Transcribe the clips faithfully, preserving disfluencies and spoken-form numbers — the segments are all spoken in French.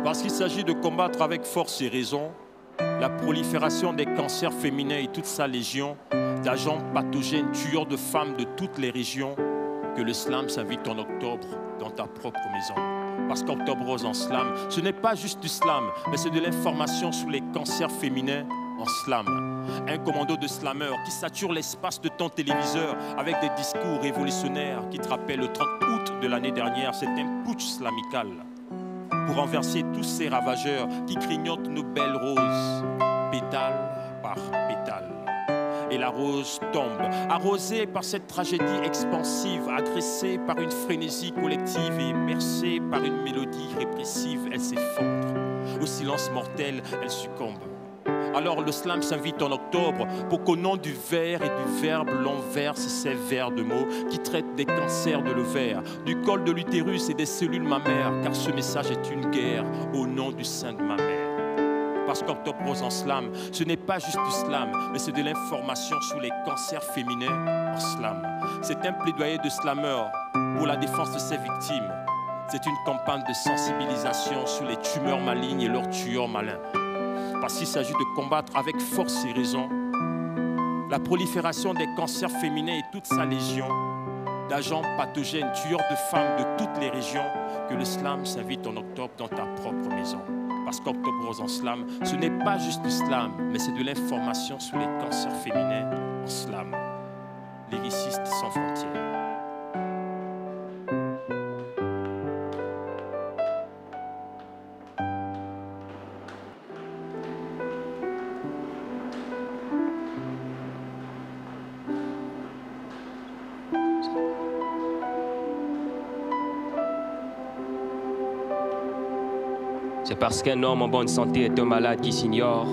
Parce qu'il s'agit de combattre avec force et raison la prolifération des cancers féminins et toute sa légion d'agents pathogènes tueurs de femmes de toutes les régions que le slam s'invite en octobre dans ta propre maison. Parce qu'Octobre Rose en slam, ce n'est pas juste du slam, mais c'est de l'information sur les cancers féminins en slam. Un commando de slammeurs qui sature l'espace de ton téléviseur avec des discours révolutionnaires qui te rappellent le trente août de l'année dernière. C'est un putsch slamical pour renverser tous ces ravageurs qui grignotent nos belles roses, pétale par pétale. Et la rose tombe, arrosée par cette tragédie expansive, agressée par une frénésie collective et bercée par une mélodie répressive. Elle s'effondre. Au silence mortel, elle succombe. Alors le slam s'invite en octobre pour qu'au nom du vers et du verbe, l'on verse ces vers de mots qui traitent des cancers de l'ovaire, du col de l'utérus et des cellules mammaires, car ce message est une guerre au nom du sein de ma mère. Parce qu'Octobre Rose en slam, ce n'est pas juste du slam, mais c'est de l'information sur les cancers féminins en slam. C'est un plaidoyer de slameurs pour la défense de ses victimes. C'est une campagne de sensibilisation sur les tumeurs malignes et leurs tueurs malins. Parce qu'il s'agit de combattre avec force et raison la prolifération des cancers féminins et toute sa légion d'agents pathogènes, tueurs de femmes de toutes les régions que le slam s'invite en octobre dans ta propre maison. Parce qu'Octobre Rose en slam, ce n'est pas juste du slam, mais c'est de l'information sur les cancers féminins en slam. Lyricistes sans frontières. C'est parce qu'un homme en bonne santé est un malade qui s'ignore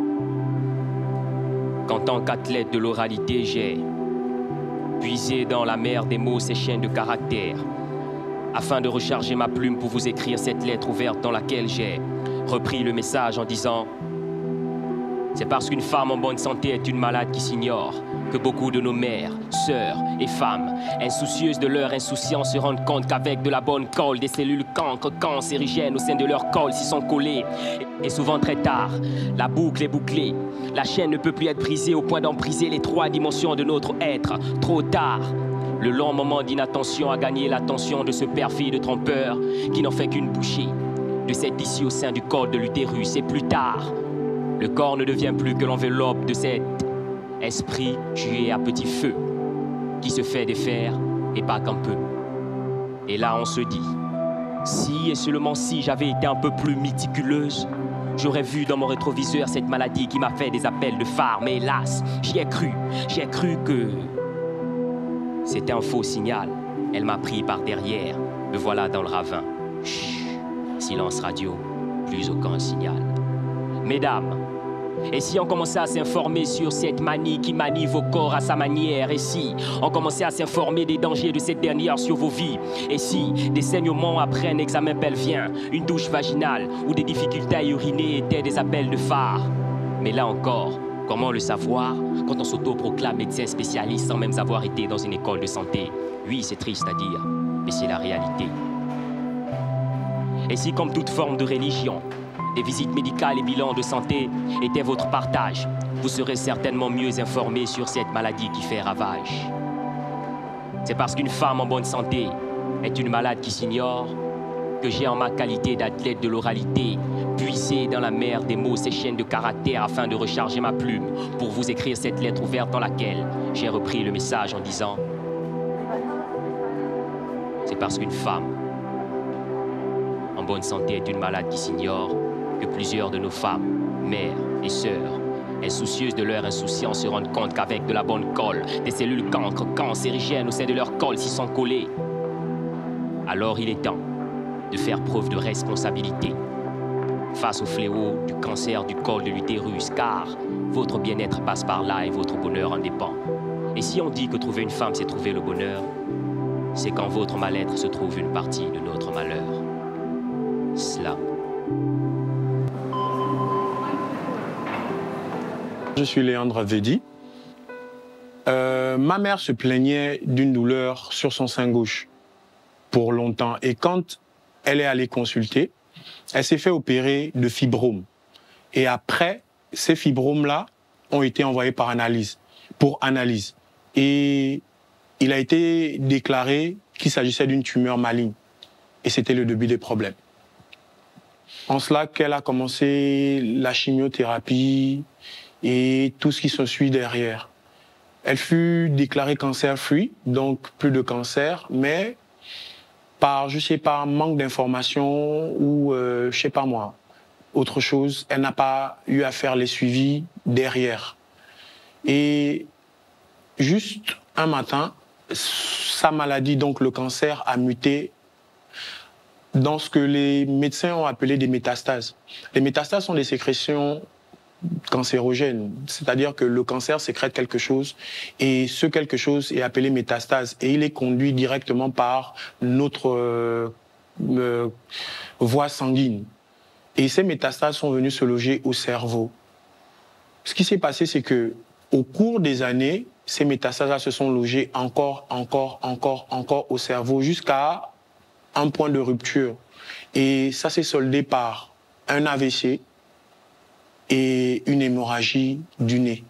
qu'en tant qu'athlète de l'oralité, j'ai puisé dans la mer des mots ces chaînes de caractère afin de recharger ma plume pour vous écrire cette lettre ouverte dans laquelle j'ai repris le message en disant: c'est parce qu'une femme en bonne santé est une malade qui s'ignore que beaucoup de nos mères, sœurs et femmes, insoucieuses de leur insouciance, se rendent compte qu'avec de la bonne colle, des cellules cancres, cancérigènes au sein de leur col s'y sont collées. Et souvent très tard, la boucle est bouclée. La chaîne ne peut plus être brisée au point d'empriser les trois dimensions de notre être. Trop tard, le long moment d'inattention a gagné l'attention de ce perfide trompeur qui n'en fait qu'une bouchée de cette issue au sein du col de l'utérus. Et plus tard, le corps ne devient plus que l'enveloppe de cet esprit tué à petit feu qui se fait défaire et pas qu'un peu. Et là on se dit, si et seulement si j'avais été un peu plus méticuleuse, j'aurais vu dans mon rétroviseur cette maladie qui m'a fait des appels de phare. Mais hélas, j'y ai cru, j'y ai cru que c'était un faux signal. Elle m'a pris par derrière, me voilà dans le ravin. Chut, silence radio, plus aucun signal. Mesdames, et si on commençait à s'informer sur cette manie qui manie vos corps à sa manière? Et si on commençait à s'informer des dangers de cette dernière sur vos vies? Et si des saignements après un examen pelvien, une douche vaginale ou des difficultés à uriner étaient des appels de phare? Mais là encore, comment le savoir quand on s'autoproclame médecin spécialiste sans même avoir été dans une école de santé? Oui, c'est triste à dire, mais c'est la réalité. Et si, comme toute forme de religion, des visites médicales et bilans de santé étaient votre partage, vous serez certainement mieux informé sur cette maladie qui fait ravage. C'est parce qu'une femme en bonne santé est une malade qui s'ignore que j'ai, en ma qualité d'athlète de l'oralité, puisé dans la mer des mots ces chaînes de caractère afin de recharger ma plume pour vous écrire cette lettre ouverte dans laquelle j'ai repris le message en disant: c'est parce qu'une femme en bonne santé est une malade qui s'ignore que plusieurs de nos femmes, mères et sœurs, insoucieuses de leur insouciance, se rendent compte qu'avec de la bonne colle, des cellules cancres, cancérigènes au sein de leur col s'y sont collées. Alors il est temps de faire preuve de responsabilité face au fléau du cancer du col de l'utérus, car votre bien-être passe par là et votre bonheur en dépend. Et si on dit que trouver une femme, c'est trouver le bonheur, c'est qu'en votre mal-être se trouve une partie de notre malheur. Slam. Je suis Léandre Védi. Euh, ma mère se plaignait d'une douleur sur son sein gauche pour longtemps. Et quand elle est allée consulter, elle s'est fait opérer de fibromes. Et après, ces fibromes-là ont été envoyés par analyse, pour analyse. Et il a été déclaré qu'il s'agissait d'une tumeur maligne. Et c'était le début des problèmes. En cela qu'elle a commencé la chimiothérapie et tout ce qui se suit derrière. Elle fut déclarée cancer-free, donc plus de cancer, mais par, je sais pas, manque d'informations ou, euh, je sais pas moi, autre chose, elle n'a pas eu à faire les suivis derrière. Et juste un matin, sa maladie, donc le cancer, a muté dans ce que les médecins ont appelé des métastases. Les métastases sont des sécrétions cancérogènes, c'est-à-dire que le cancer sécrète quelque chose et ce quelque chose est appelé métastase et il est conduit directement par notre euh, euh, voie sanguine. Et ces métastases sont venues se loger au cerveau. Ce qui s'est passé, c'est que au cours des années, ces métastases se sont logées encore, encore, encore, encore au cerveau jusqu'à un point de rupture. Et ça s'est soldé par un A V C et une hémorragie du nez.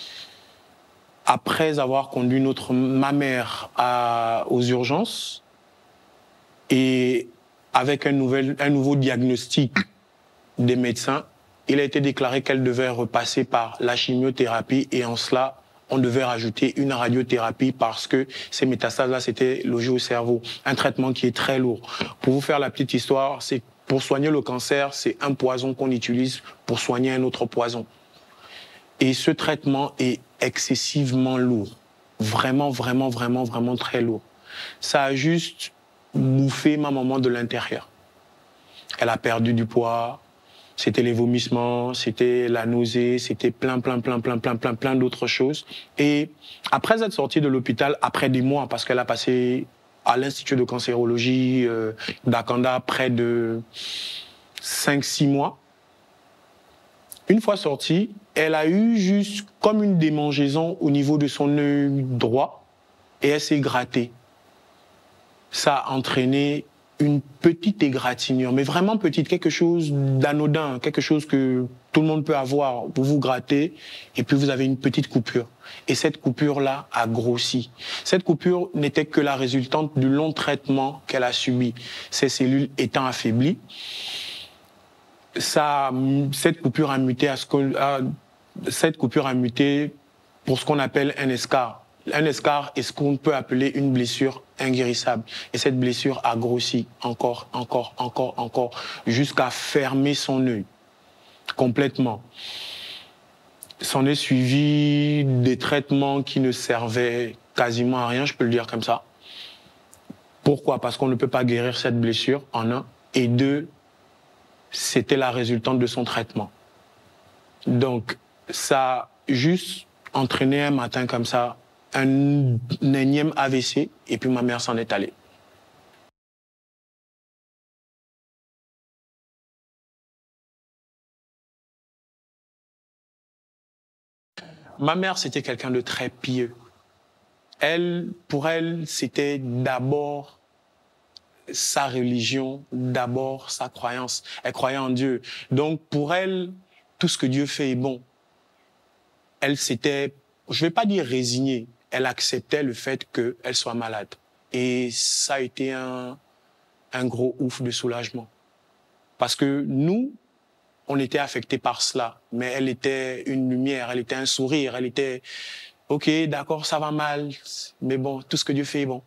Après avoir conduit notre, ma mère à, aux urgences et avec un, nouvel, un nouveau diagnostic des médecins, il a été déclaré qu'elle devait repasser par la chimiothérapie et en cela, on devait rajouter une radiothérapie parce que ces métastases-là s'étaient logées au cerveau. Un traitement qui est très lourd. Pour vous faire la petite histoire, c'est pour soigner le cancer, c'est un poison qu'on utilise pour soigner un autre poison. Et ce traitement est excessivement lourd. Vraiment, vraiment, vraiment, vraiment très lourd. Ça a juste bouffé ma maman de l'intérieur. Elle a perdu du poids. C'était les vomissements, c'était la nausée, c'était plein, plein, plein, plein, plein, plein, plein d'autres choses. Et après être sortie de l'hôpital, après des mois, parce qu'elle a passé à l'Institut de cancérologie euh, d'Akanda près de cinq six mois, une fois sortie, elle a eu juste comme une démangeaison au niveau de son œil droit et elle s'est grattée. Ça a entraîné une petite égratignure, mais vraiment petite, quelque chose d'anodin, quelque chose que tout le monde peut avoir. Vous vous grattez et puis vous avez une petite coupure. Et cette coupure-là a grossi. Cette coupure n'était que la résultante du long traitement qu'elle a subi. Ses cellules étant affaiblies, ça, cette coupure a muté à ce que, à, cette coupure a muté pour ce qu'on appelle un escar. Un escar est ce qu'on peut appeler une blessure inguérissable. Et cette blessure a grossi encore, encore, encore, encore, jusqu'à fermer son œil complètement. S'en est suivi des traitements qui ne servaient quasiment à rien, je peux le dire comme ça. Pourquoi? Parce qu'on ne peut pas guérir cette blessure, en un. Et deux, c'était la résultante de son traitement. Donc, ça a juste entraîné un matin comme ça, un énième A V C, et puis ma mère s'en est allée. Ma mère, c'était quelqu'un de très pieux. Elle, pour elle, c'était d'abord sa religion, d'abord sa croyance. Elle croyait en Dieu. Donc, pour elle, tout ce que Dieu fait est bon. Elle s'était, je ne vais pas dire résignée, elle acceptait le fait qu'elle soit malade. Et ça a été un, un gros ouf de soulagement. Parce que nous, on était affectés par cela. Mais elle était une lumière, elle était un sourire, elle était, ok, d'accord, ça va mal, mais bon, tout ce que Dieu fait est bon.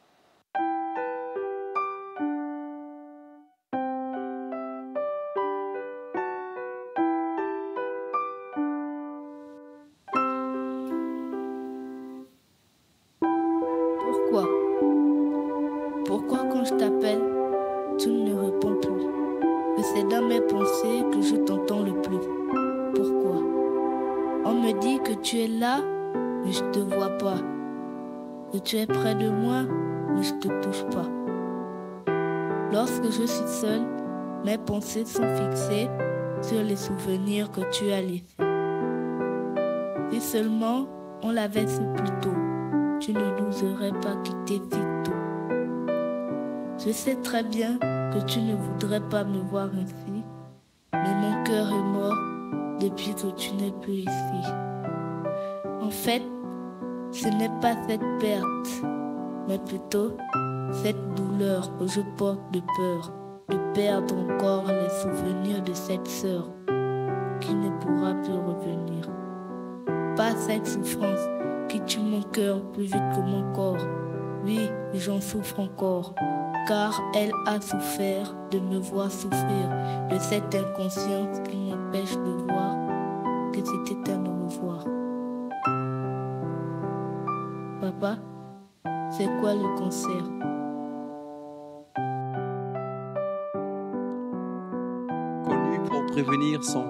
Pourquoi? Pourquoi quand je t'appelle, tu ne réponds plus? Que c'est dans mes pensées que je t'entends le plus. Pourquoi? On me dit que tu es là, mais je te vois pas. Que tu es près de moi, mais je te touche pas. Lorsque je suis seule, mes pensées sont fixées sur les souvenirs que tu as laissés. Si seulement on l'avait su plus tôt, tu ne nous aurais pas quittés si tôt. Je sais très bien que tu ne voudrais pas me voir ainsi. cœur est mort depuis que tu n'es plus ici. En fait, ce n'est pas cette perte, mais plutôt cette douleur que je porte de peur de perdre encore les souvenirs de cette sœur qui ne pourra plus revenir. Pas cette souffrance qui tue mon cœur plus vite que mon corps. Oui, j'en souffre encore, car elle a souffert de me voir souffrir, de cette inconscience qui m'empêche de voir que c'était un au revoir. Papa, c'est quoi le cancer? Connu pour prévenir son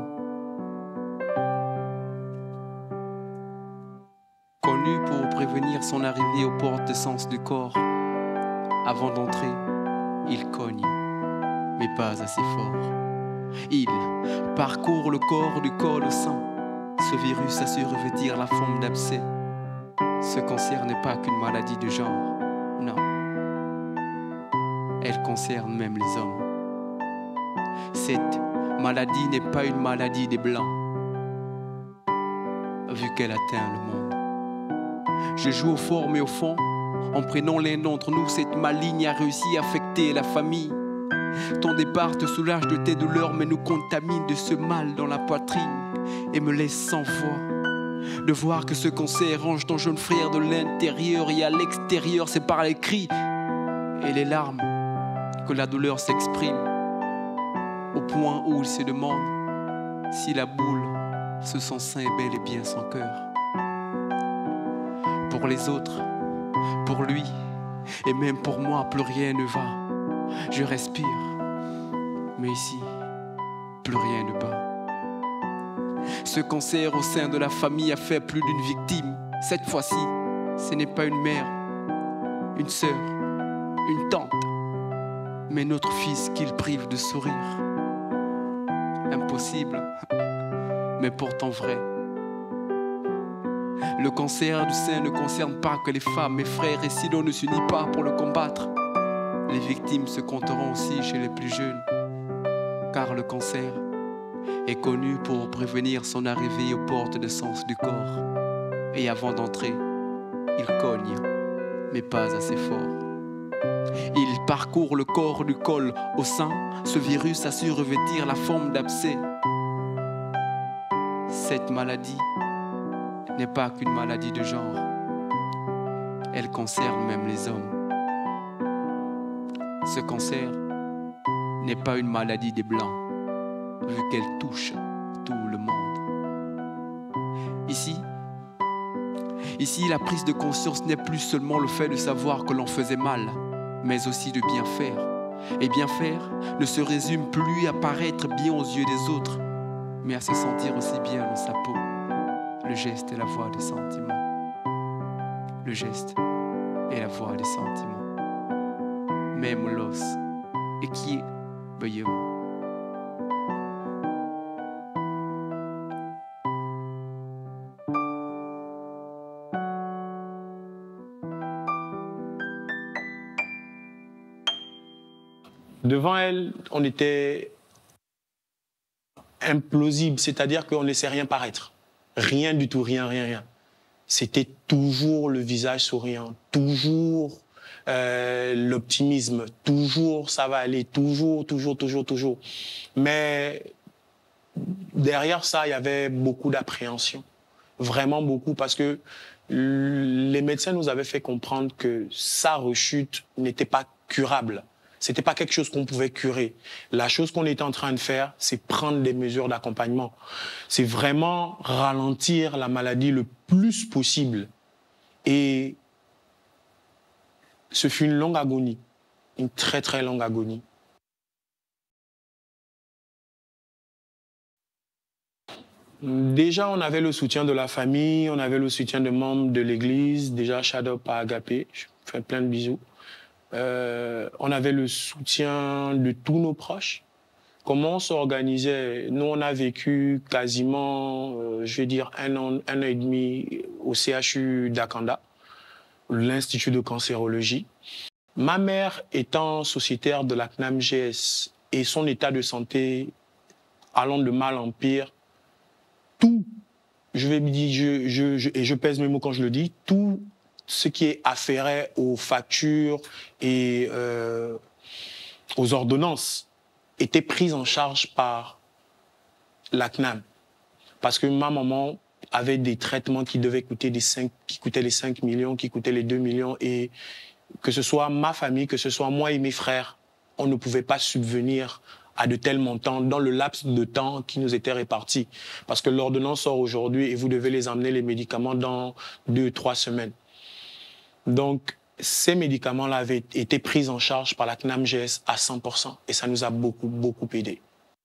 Connu pour prévenir son arrivée aux portes de sens du corps. Avant d'entrer, il cogne, mais pas assez fort. Il parcourt le corps du col au sein. Ce virus a su revêtir la forme d'abcès. Ce cancer n'est pas qu'une maladie de genre, non. Elle concerne même les hommes. Cette maladie n'est pas une maladie des blancs, vu qu'elle atteint le monde. Je joue au fort mais au fond, en prenant l'un d'entre nous, cette maligne a réussi à affecter la famille. Ton départ te soulage de tes douleurs, mais nous contamine de ce mal dans la poitrine et me laisse sans foi. De voir que ce cancer range ton jeune frère de l'intérieur et à l'extérieur, c'est par les cris et les larmes que la douleur s'exprime, au point où il se demande si la boule se sent sain et bel et bien son cœur. Pour les autres, pour lui et même pour moi, plus rien ne va. Je respire, mais ici, plus rien ne bat. Ce cancer au sein de la famille a fait plus d'une victime. Cette fois-ci, ce n'est pas une mère, une sœur, une tante, mais notre fils qu'il prive de sourire. Impossible, mais pourtant vrai. Le cancer du sein ne concerne pas que les femmes, mes frères, et si l'on ne s'unit pas pour le combattre, les victimes se compteront aussi chez les plus jeunes. Car le cancer est connu pour prévenir son arrivée aux portes de sens du corps. Et avant d'entrer, il cogne, mais pas assez fort. Il parcourt le corps du col au sein. Ce virus a su revêtir la forme d'abcès. Cette maladie n'est pas qu'une maladie de genre. Elle concerne même les hommes. Ce cancer n'est pas une maladie des blancs, vu qu'elle touche tout le monde. Ici, ici, la prise de conscience n'est plus seulement le fait de savoir que l'on faisait mal, mais aussi de bien faire. Et bien faire ne se résume plus à paraître bien aux yeux des autres, mais à se sentir aussi bien dans sa peau. Le geste est la voix des sentiments. Le geste est la voix des sentiments. Même l'os et qui est veuillez. Devant elle, on était implausible, c'est-à-dire qu'on ne laissait rien paraître. Rien du tout, rien, rien, rien. C'était toujours le visage souriant, toujours euh, l'optimisme, toujours ça va aller, toujours, toujours, toujours, toujours. Mais derrière ça, il y avait beaucoup d'appréhension, vraiment beaucoup, parce que les médecins nous avaient fait comprendre que sa rechute n'était pas curable. C'était pas quelque chose qu'on pouvait curer. La chose qu'on était en train de faire, c'est prendre des mesures d'accompagnement. C'est vraiment ralentir la maladie le plus possible. Et ce fut une longue agonie, une très très longue agonie. Déjà, on avait le soutien de la famille, on avait le soutien de membres de l'église, déjà Shadow par Agapé, je fais plein de bisous. Euh, on avait le soutien de tous nos proches. Comment on s'organisait? Nous, on a vécu quasiment, euh, je vais dire, un an, un an et demi au C H U d'Akanda, l'Institut de cancérologie. Ma mère étant sociétaire de la C N A M G S et son état de santé allant de mal en pire, tout, je vais me dire, je, je, je, et je pèse mes mots quand je le dis, tout ce qui est afféré aux factures et euh, aux ordonnances était pris en charge par la C N A M. Parce que ma maman avait des traitements qui devaient coûter des cinq, qui coûtaient les cinq millions, qui coûtaient les deux millions, et que ce soit ma famille, que ce soit moi et mes frères, on ne pouvait pas subvenir à de tels montants dans le laps de temps qui nous était réparti. Parce que l'ordonnance sort aujourd'hui et vous devez les emmener, les médicaments, dans deux, trois semaines. Donc, ces médicaments-là avaient été pris en charge par la C N A M G S à cent pour cent et ça nous a beaucoup, beaucoup aidé.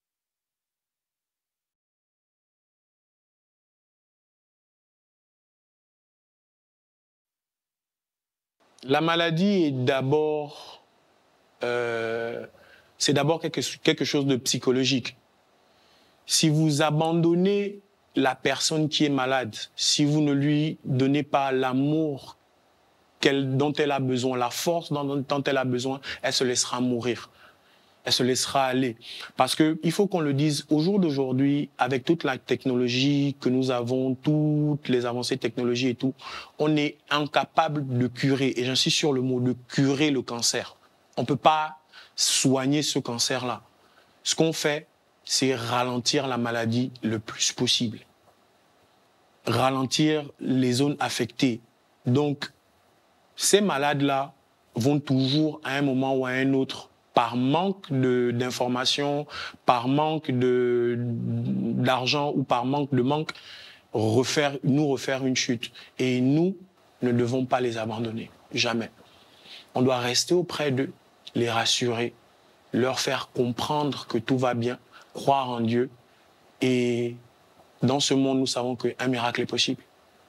La maladie est d'abord, euh, c'est d'abord quelque, quelque chose de psychologique. Si vous abandonnez la personne qui est malade, si vous ne lui donnez pas l'amour qu'elle, dont elle a besoin, la force dont, dont elle a besoin, elle se laissera mourir. Elle se laissera aller. Parce qu'il faut qu'on le dise, au jour d'aujourd'hui, avec toute la technologie que nous avons, toutes les avancées technologiques et tout, on est incapable de curer, et j'insiste sur le mot, de curer le cancer. On ne peut pas soigner ce cancer-là. Ce qu'on fait, c'est ralentir la maladie le plus possible. Ralentir les zones affectées. Donc, ces malades-là vont toujours, à un moment ou à un autre, par manque d'informations, par manque d'argent ou par manque de manque, refaire, nous refaire une chute. Et nous ne devons pas les abandonner, jamais. On doit rester auprès d'eux, les rassurer, leur faire comprendre que tout va bien, croire en Dieu. Et dans ce monde, nous savons qu'un miracle est possible.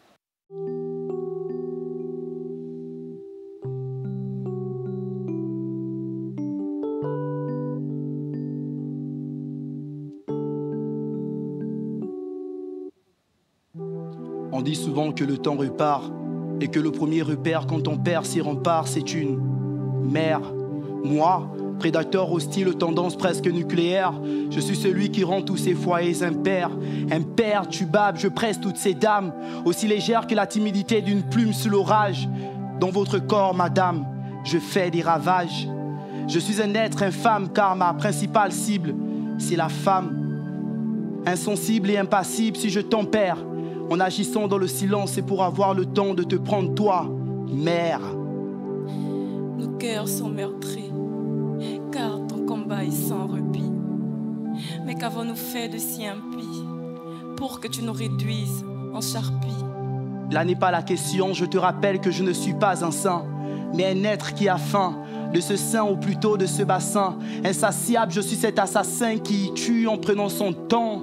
On dit souvent que le temps repart et que le premier repère quand on perd ses remparts, c'est une mère. Moi, prédateur hostile aux tendances presque nucléaires, je suis celui qui rend tous ces foyers impairs. Imperturbable, je presse toutes ces dames, aussi légères que la timidité d'une plume sous l'orage. Dans votre corps, madame, je fais des ravages. Je suis un être infâme car ma principale cible, c'est la femme. Insensible et impassible si je tempère. En agissant dans le silence, c'est pour avoir le temps de te prendre toi, mère. Nos cœurs sont meurtris, car ton combat est sans répit. Mais qu'avons-nous fait de si impie pour que tu nous réduises en charpie? Là n'est pas la question, je te rappelle que je ne suis pas un saint, mais un être qui a faim, de ce sein ou plutôt de ce bassin. Insatiable, je suis cet assassin qui tue en prenant son temps.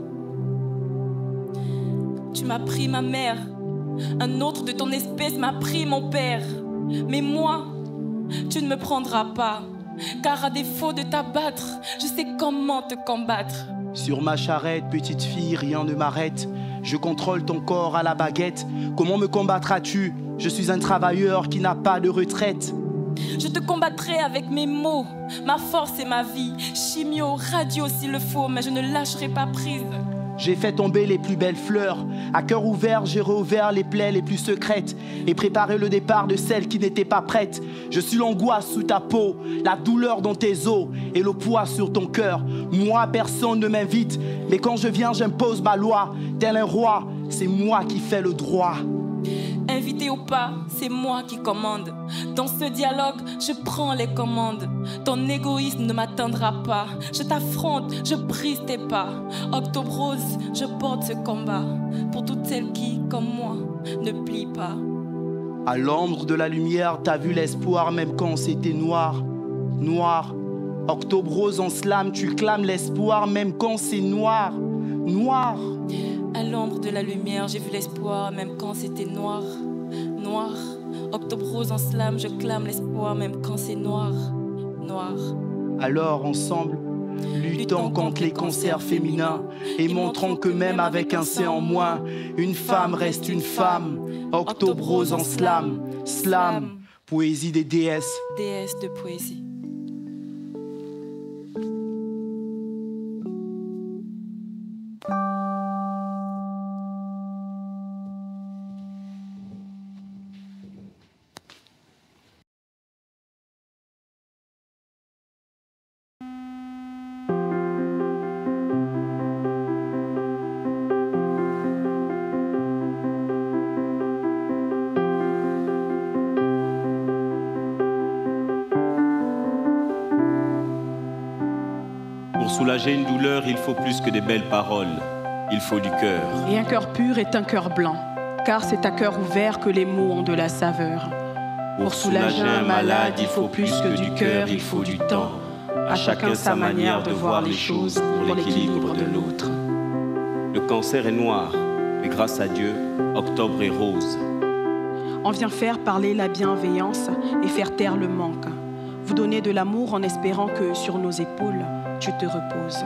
Tu m'as pris ma mère, un autre de ton espèce m'a pris mon père. Mais moi, tu ne me prendras pas, car à défaut de t'abattre, je sais comment te combattre. Sur ma charrette, petite fille, rien ne m'arrête. Je contrôle ton corps à la baguette. Comment me combattras-tu? Je suis un travailleur qui n'a pas de retraite. Je te combattrai avec mes mots, ma force et ma vie. Chimio, radio s'il le faut, mais je ne lâcherai pas prise. J'ai fait tomber les plus belles fleurs. À cœur ouvert, j'ai rouvert les plaies les plus secrètes et préparé le départ de celles qui n'étaient pas prêtes. Je suis l'angoisse sous ta peau, la douleur dans tes os et le poids sur ton cœur. Moi, personne ne m'invite, mais quand je viens, j'impose ma loi. Tel un roi, c'est moi qui fais le droit. Invité ou pas, c'est moi qui commande. Dans ce dialogue, je prends les commandes. Ton égoïsme ne m'atteindra pas. Je t'affronte, je brise tes pas. Octobre rose, je porte ce combat pour toutes celles qui, comme moi, ne plient pas. À l'ombre de la lumière, t'as vu l'espoir même quand c'était noir. Noir. Octobre rose en slam, tu clames l'espoir même quand c'est noir. Noir. À l'ombre de la lumière, j'ai vu l'espoir, même quand c'était noir. Noir. Octobre rose en slam, je clame l'espoir, même quand c'est noir. Noir. Alors, ensemble, luttons contre les cancers féminins et montrons que même avec un sein en moins, une femme reste une femme. Octobre rose en slam. Slam. Poésie des déesses. Déesse de poésie. soulager une douleur, il faut plus que des belles paroles. Il faut du cœur. Et un cœur pur est un cœur blanc, car c'est à cœur ouvert que les mots ont de la saveur. Pour soulager un malade, il faut plus que du cœur, il faut du temps. À chacun sa manière de voir les choses pour l'équilibre de l'autre. Le cancer est noir, mais grâce à Dieu, octobre est rose. On vient faire parler la bienveillance et faire taire le manque. Vous donner de l'amour en espérant que sur nos épaules, tu te reposes.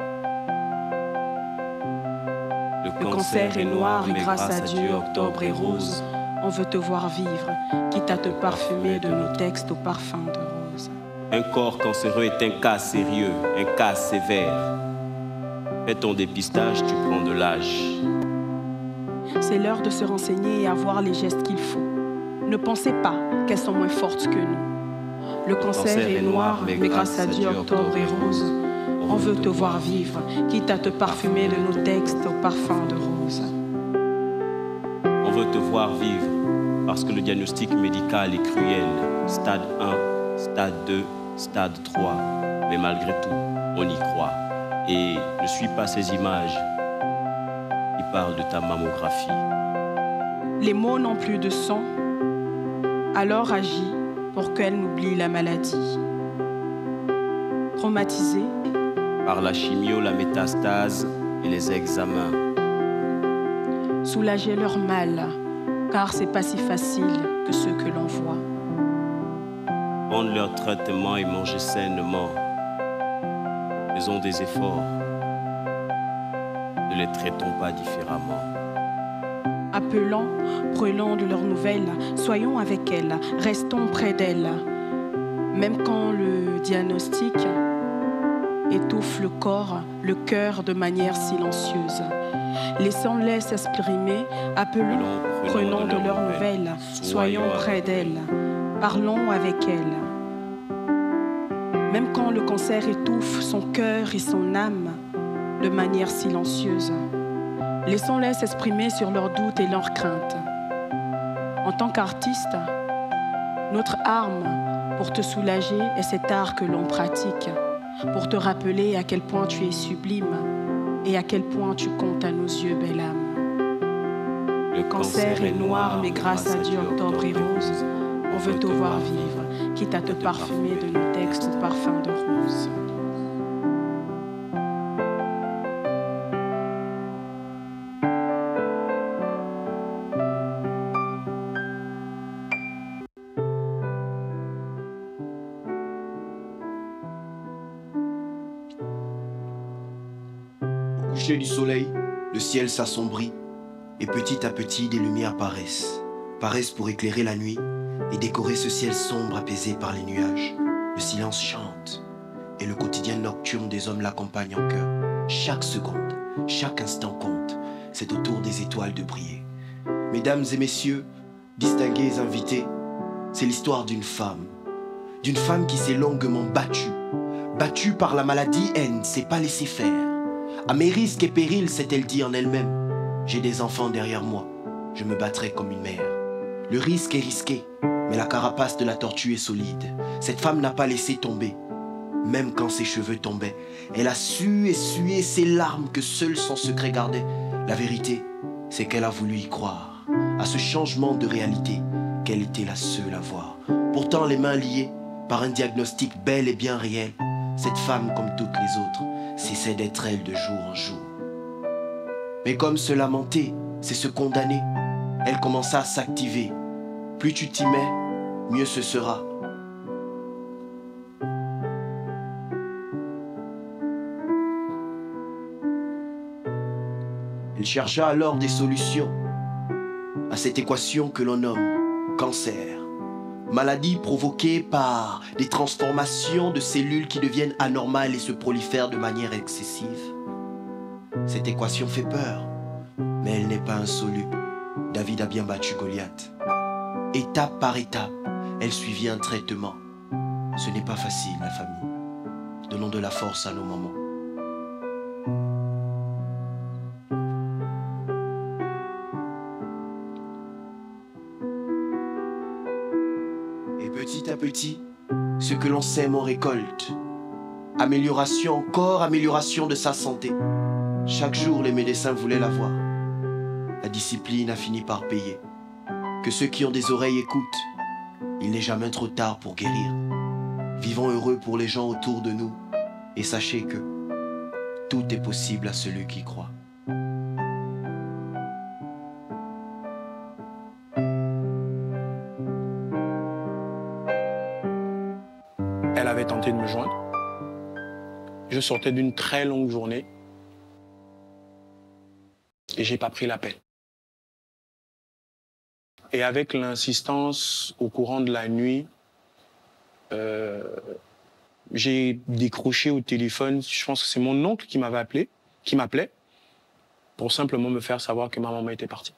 Le cancer est noir et grâce à Dieu, octobre est rose. On veut te voir vivre, quitte à te parfumer de nos textes au parfum de rose. Un corps cancéreux est un cas sérieux, un cas sévère. Fais ton dépistage, tu prends de l'âge. C'est l'heure de se renseigner et avoir les gestes qu'il faut. Ne pensez pas qu'elles sont moins fortes que nous. Le cancer est noir, mais grâce à Dieu, octobre est rose. On veut te voir vivre, quitte à te parfumer de nos textes au parfum de rose. On veut te voir vivre, parce que le diagnostic médical est cruel. Stade un, stade deux, stade trois. Mais malgré tout, on y croit. Et ne suis pas ces images qui parlent de ta mammographie. Les mots n'ont plus de sang, alors agis pour qu'elle n'oublie la maladie. Traumatisée par la chimio, la métastase et les examens. Soulager leur mal, car c'est pas si facile que ce que l'on voit. Prendre leur traitement et manger sainement. Faisons des efforts. Ne les traitons pas différemment. Appelons, prenons de leurs nouvelles, soyons avec elles, restons près d'elles. Même quand le diagnostic étouffe le corps, le cœur de manière silencieuse. Laissons-les s'exprimer, appelons, prenons de leurs nouvelles, soyons près d'elles, parlons avec elles. Même quand le cancer étouffe son cœur et son âme de manière silencieuse, laissons-les s'exprimer sur leurs doutes et leurs craintes. En tant qu'artiste, notre arme pour te soulager est cet art que l'on pratique, pour te rappeler à quel point tu es sublime et à quel point tu comptes à nos yeux, belle âme. Le cancer est noir, mais grâce à Dieu, octobre est rose. On veut te voir vivre, quitte à te parfumer de nos textes au parfum de rose. Du soleil, le ciel s'assombrit et petit à petit des lumières paraissent, paraissent pour éclairer la nuit et décorer ce ciel sombre apaisé par les nuages. Le silence chante et le quotidien nocturne des hommes l'accompagne en chœur. Chaque seconde, chaque instant compte, c'est au tour des étoiles de briller. Mesdames et messieurs, distingués invités, c'est l'histoire d'une femme, d'une femme qui s'est longuement battue, battue par la maladie et ne s'est pas laissée faire. À mes risques et périls, s'est-elle dit en elle-même, j'ai des enfants derrière moi, je me battrai comme une mère. Le risque est risqué, mais la carapace de la tortue est solide. Cette femme n'a pas laissé tomber, même quand ses cheveux tombaient. Elle a su et sué ses larmes que seul son secret gardait. La vérité, c'est qu'elle a voulu y croire, à ce changement de réalité, qu'elle était la seule à voir. Pourtant les mains liées, par un diagnostic bel et bien réel, cette femme, comme toutes les autres, cessait d'être elle de jour en jour. Mais comme se lamenter, c'est se condamner, elle commença à s'activer. Plus tu t'y mets, mieux ce sera. Elle chercha alors des solutions à cette équation que l'on nomme cancer. Maladie provoquée par des transformations de cellules qui deviennent anormales et se prolifèrent de manière excessive. Cette équation fait peur, mais elle n'est pas insoluble. David a bien battu Goliath. Étape par étape, elle suivit un traitement. Ce n'est pas facile, la famille. Donnons de la force à nos mamans. Et petit à petit, ce que l'on sème on récolte. Amélioration, encore amélioration de sa santé. Chaque jour, les médecins voulaient la voir. La discipline a fini par payer. Que ceux qui ont des oreilles écoutent. Il n'est jamais trop tard pour guérir. Vivons heureux pour les gens autour de nous. Et sachez que tout est possible à celui qui croit. Elle avait tenté de me joindre. Je sortais d'une très longue journée et j'ai pas pris l'appel. Et avec l'insistance au courant de la nuit, euh, j'ai décroché au téléphone. Je pense que c'est mon oncle qui m'avait appelé, qui m'appelait, pour simplement me faire savoir que ma maman était partie.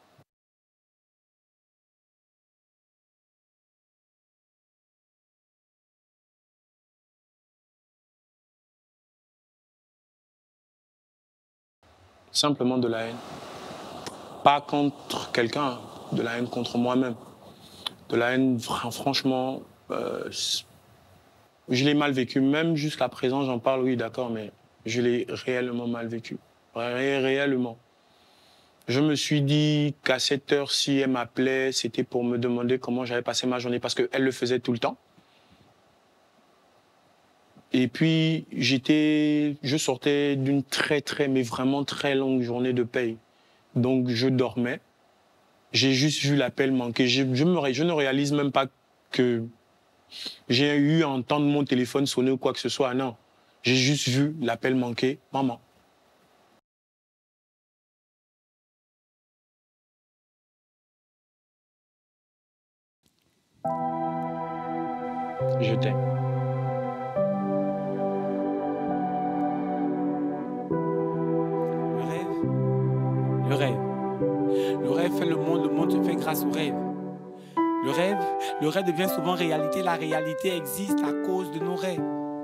Simplement de la haine. Pas contre quelqu'un, de la haine contre moi-même. De la haine, franchement, euh, je l'ai mal vécu. Même jusqu'à présent, j'en parle, oui, d'accord, mais je l'ai réellement mal vécu. Ré réellement. Je me suis dit qu'à cette heure-ci, elle m'appelait, c'était pour me demander comment j'avais passé ma journée, parce qu'elle le faisait tout le temps. Et puis, j'étais, je sortais d'une très, très, mais vraiment très longue journée de paye. Donc, je dormais. J'ai juste vu l'appel manquer. Je, je, me, je ne réalise même pas que j'ai eu à entendre mon téléphone sonner ou quoi que ce soit. Non. J'ai juste vu l'appel manquer. Maman. Je t'aime. Le rêve. Le rêve fait le monde, le monde se fait grâce au rêve. Le rêve, le rêve devient souvent réalité. La réalité existe à cause de nos rêves.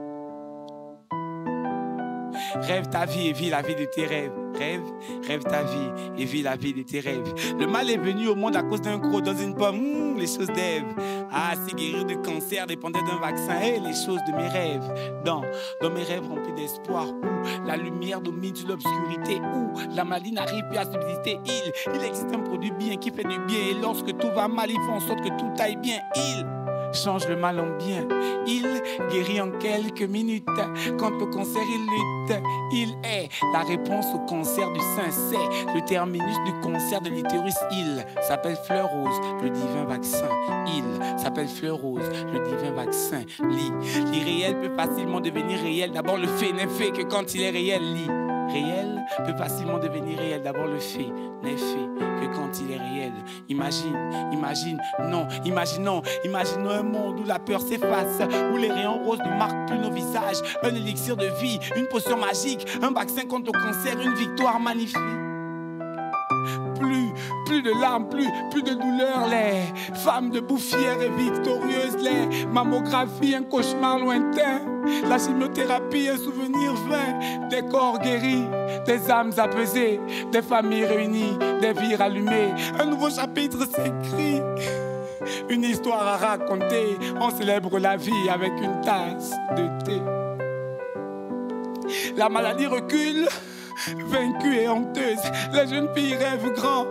Rêve ta vie et vis la vie de tes rêves. Rêve, rêve ta vie et vis la vie de tes rêves. Le mal est venu au monde à cause d'un croc dans une pomme. Mmh, les choses d'Ève. Ah, si guérir de cancer dépendait d'un vaccin. Et les choses de mes rêves. Dans, dans mes rêves remplis d'espoir. Où la lumière domine sur l'obscurité. Où la maladie n'arrive plus à subsister. Il, il existe un produit bien qui fait du bien. Et lorsque tout va mal, il fait en sorte que tout aille bien. Il change le mal en bien. Il guérit en quelques minutes. Contre le cancer, il lutte. Il est la réponse au cancer du sein. C'est le terminus du cancer de l'utérus. Il s'appelle Fleur Rose, le divin vaccin. Il s'appelle Fleur Rose, le divin vaccin. L'irréel peut facilement devenir réel. D'abord, le fait n'est fait que quand il est réel. L'irréel peut facilement devenir réel. D'abord, le fait n'est fait que quand il est réel. Imagine, imagine, non, imaginons, imaginons un monde où la peur s'efface, où les rayons roses ne marquent plus nos visages, un élixir de vie, une potion magique, un vaccin contre le cancer, une victoire magnifique. Plus, plus de larmes, plus, plus de douleur, les femmes debout fières et victorieuses, les mammographies, un cauchemar lointain, la chimiothérapie, un souvenir vain, des corps guéris, des âmes apaisées, des familles réunies, des vies rallumées, un nouveau chapitre s'écrit, une histoire à raconter, on célèbre la vie avec une tasse de thé. La maladie recule, vaincue et honteuse, les jeunes filles rêvent grand.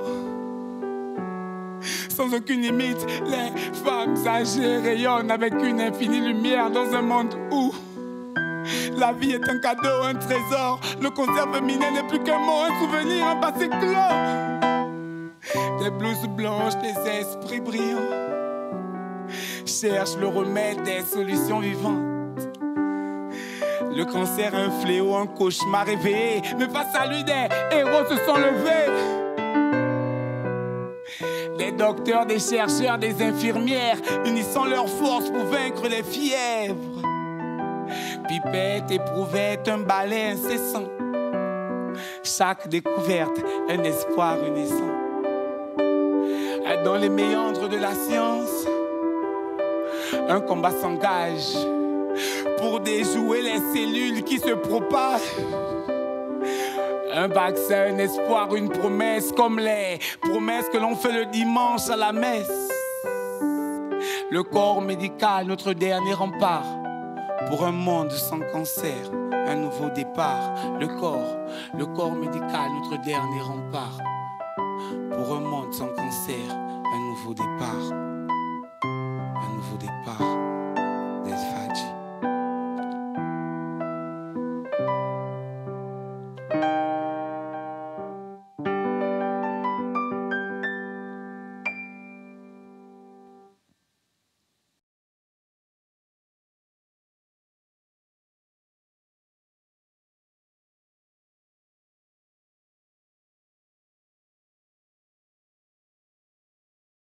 Sans aucune limite, les femmes âgées rayonnent avec une infinie lumière dans un monde où la vie est un cadeau, un trésor. Le concert féminin n'est plus qu'un mot, un souvenir, un passé clos. Des blouses blanches, des esprits brillants cherchent le remède des solutions vivantes. Le cancer, un fléau, un cauchemar réveillé. Mais face à lui, des héros se sont levés. Des docteurs, des chercheurs, des infirmières, unissant leurs forces pour vaincre les fièvres. Pipette, éprouvette, un balai incessant. Chaque découverte, un espoir naissant. Dans les méandres de la science, un combat s'engage pour déjouer les cellules qui se propagent. Un vaccin, un espoir, une promesse, comme les promesses que l'on fait le dimanche à la messe. Le corps médical, notre dernier rempart, Pour un monde sans cancer, un nouveau départ. Le corps, le corps médical, notre dernier rempart. Pour un monde sans cancer, un nouveau départ.